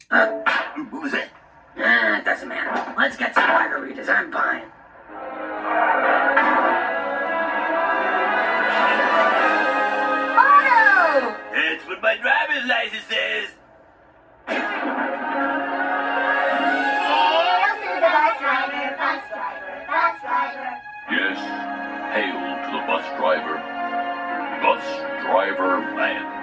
Who's it? It doesn't matter. Let's get some margaritas. I'm buying. Otto! That's what my driver's license says. Hail to the bus driver, bus driver, bus driver. Yes, hail to the bus driver. Bus driver man.